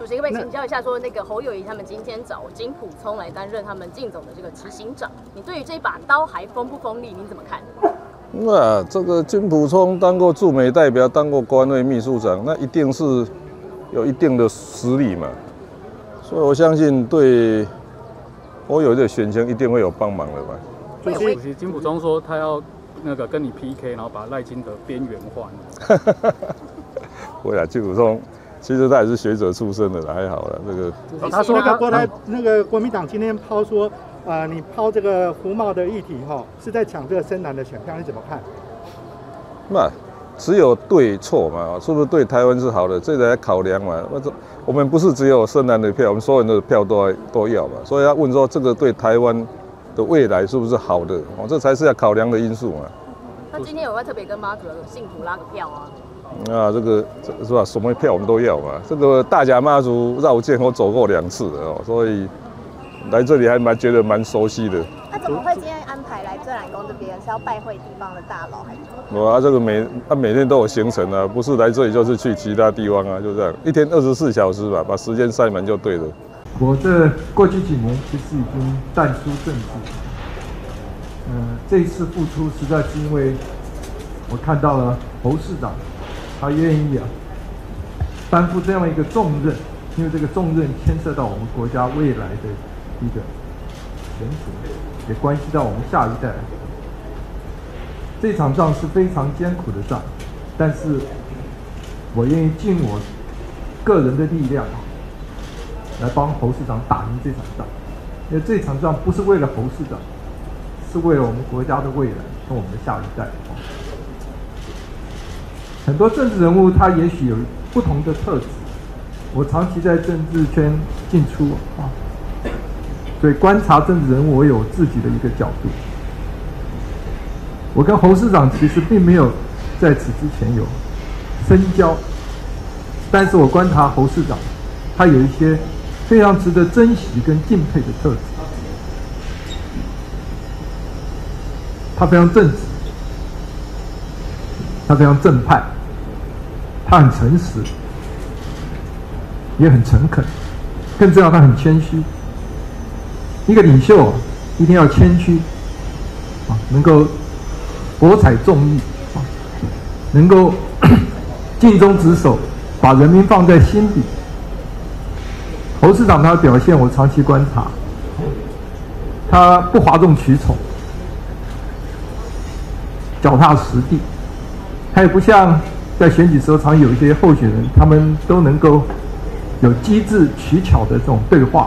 主席可不可以请教一下，说那个侯友宜他们今天找金溥聪来担任他们靳总的这个执行长，你对于这把刀还锋不锋利，您怎么看？ 那这个金溥聪当过驻美代表，当过国安会秘书长，那一定是有一定的实力嘛，所以我相信对侯友宜的选情一定会有帮忙的吧。 主席金溥聪说他要那个跟你 PK， 然后把赖清德边缘化。 我想金溥聪其实他也是学者出身的啦，还好了。这个他说那个国民党今天抛说，你抛这个胡茂的议题哈，是在抢这个深蓝的选票，你怎么看？ 那只有对错嘛，是不是对台湾是好的，这个来考量嘛。我们不是只有深蓝的票，我们所有人的票都要嘛。所以要问说这个对台湾的未来是不是好的？哦，这才是要考量的因素嘛。 那今天有没有特别跟妈祖的信徒拉个票啊？ 这个是吧？什么票我们都要嘛。这个大甲妈祖绕境我走过2次了哦，所以来这里还觉得蛮熟悉的。 那怎么会今天安排来正蓝宫这边？是要拜会地方的大佬还是什么？ 这个每天都有行程啊，不是来这里就是去其他地方啊，就这样，一天24小时吧，把时间塞满就对了。 我这过去几年其实已经淡出政治，这一次付出实在是因为我看到了侯市长，他愿意担负这样一个重任，因为这个重任牵涉到我们国家未来的一个前途，也关系到我们下一代。这场仗是非常艰苦的仗，但是我愿意尽我个人的力量来帮侯市长打赢这场仗，因为这场仗不是为了侯市长，是为了我们国家的未来和我们的下一代。很多政治人物他也许有不同的特质，我长期在政治圈进出所以观察政治人物我有自己的一个角度。我跟侯市长其实并没有在此之前有深交，但是我观察侯市长，他有一些非常值得珍惜跟敬佩的特质。他非常正直，他非常正派，他很诚实，也很诚恳，更重要他很谦虚。一个领袖一定要谦虚能够博采众议能够尽忠职守，把人民放在心底。侯市长他的表现我长期观察，他不哗众取宠，脚踏实地，他也不像在选举时候常有一些候选人，他们都能够有机智取巧的这种对话，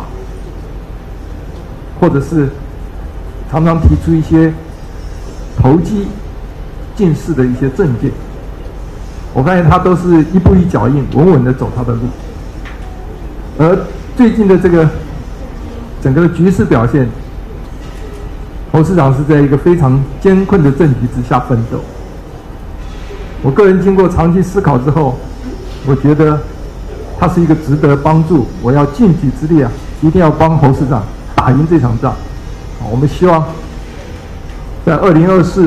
或者是常常提出一些投机进士的一些政见。我发现他都是一步一脚印，稳稳的走他的路。而最近的这个整个局势表现，侯市长是在一个非常艰困的政局之下奋斗。我个人经过长期思考之后，我觉得他是一个值得帮助，我要尽己之力一定要帮侯市长打赢这场仗。我们希望在2024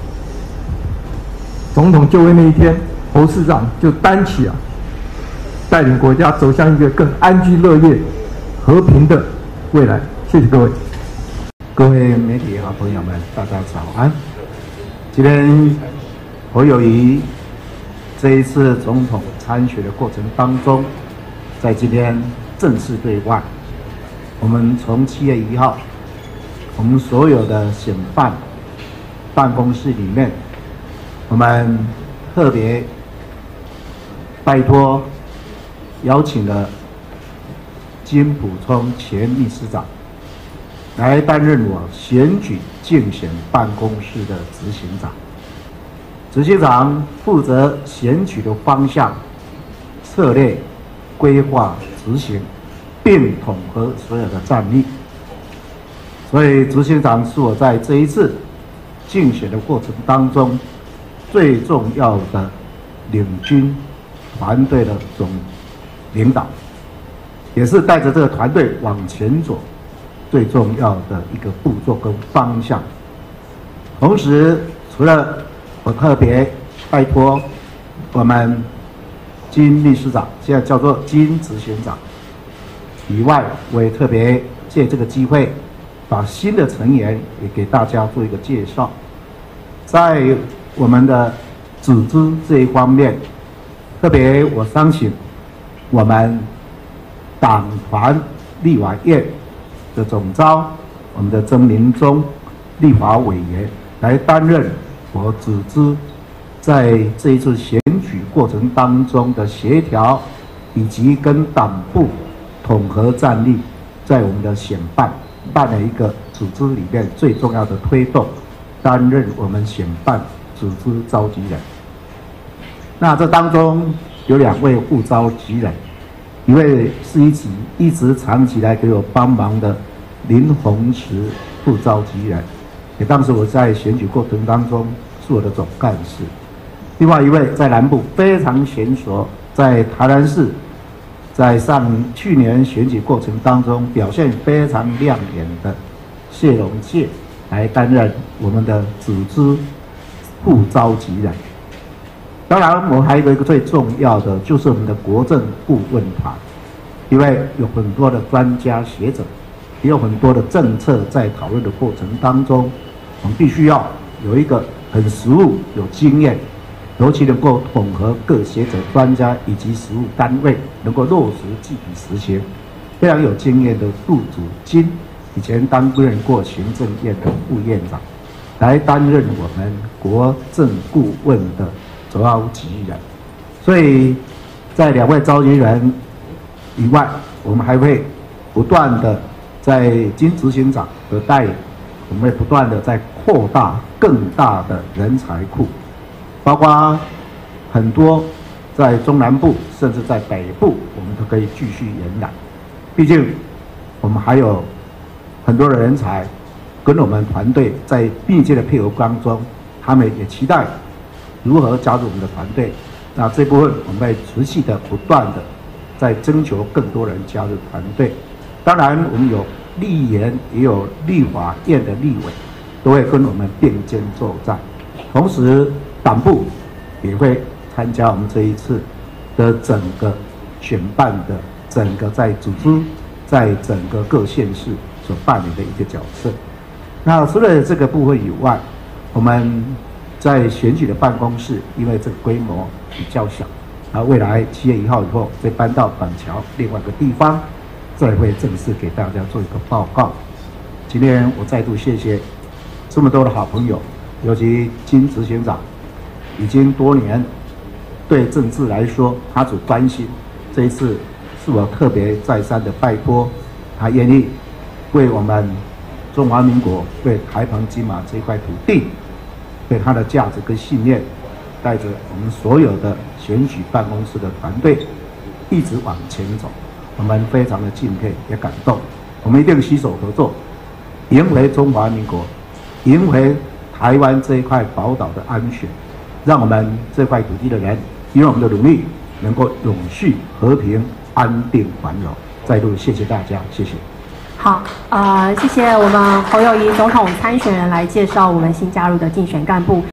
总统就位那一天，侯市长就担起带领国家走向一个更安居乐业、和平的未来。谢谢各位。 各位媒体好朋友们，大家早安。今天侯友宜这一次总统参选的过程当中，在今天正式对外，我们从7月1号，我们所有的选办办公室里面，我们特别拜托邀请了金溥聪前秘书长来担任我选举竞选办公室的执行长。执行长负责选举的方向、策略、规划、执行，并统合所有的战力。所以，执行长是我在这一次竞选的过程当中最重要的领军团队的总领导，也是带着这个团队往前走最重要的一个步骤跟方向。同时，除了我特别拜托我们金秘书长，现在叫做金执行长以外，我也特别借这个机会，把新的成员也给大家做一个介绍。在我们的组织这一方面，特别我相信我们党团立法院的总召，我们的曾明忠立法委员来担任我组织在这一次选举过程当中的协调，以及跟党部统合战力，在我们的选办了一个组织里面最重要的推动，担任我们选办组织召集人。那这当中有2位副召集人，一位是一直长期来给我帮忙的林鸿池副召集人，也当时我在选举过程当中是我的总干事。另外一位在南部非常娴熟，在台南市在去年选举过程当中表现非常亮眼的谢龙介来担任我们的组织副召集人。当然，我们还有一个最重要的，就是我们的国政顾问团，因为有很多的专家学者，也有很多的政策在讨论的过程当中，我们必须要有一个很实务、有经验，尤其能够统合各学者、专家以及实务单位，能够落实具体实行，非常有经验的杜祖金，以前担任过行政院的副院长，来担任我们国政顾问的召集人。所以在2位召集人以外，我们还会不断的在金执行长的带领，我们会不断的在扩大更大的人才库，包括很多在中南部甚至在北部，我们都可以继续延揽。毕竟我们还有很多的人才跟我们团队在密切的配合当中，他们也期待如何加入我们的团队。那这部分我们会持续的不断的在征求更多人加入团队。当然我们有立研也有立法院的立委都会跟我们并肩作战，同时党部也会参加我们这一次的整个选办的整个在组织在整个各县市所扮演的一个角色。那除了这个部分以外，我们在选举的办公室，因为这个规模比较小，未来7月1号以后会搬到板桥另外一个地方，再会正式给大家做一个报告。今天我再度谢谢这么多的好朋友，尤其金执行长已经多年对政治来说他只关心，这一次是我特别再三的拜托他愿意为我们中华民国，为台澎金马这块土地，对他的价值跟信念，带着我们所有的选举办公室的团队一直往前走，我们非常的敬佩也感动。我们一定携手合作，赢回中华民国，赢回台湾这一块宝岛的安全，让我们这块土地的人因为我们的努力能够永续和平安定繁荣。再度谢谢大家，谢谢。 好，谢谢我们侯友宜总统参选人来介绍我们新加入的竞选干部。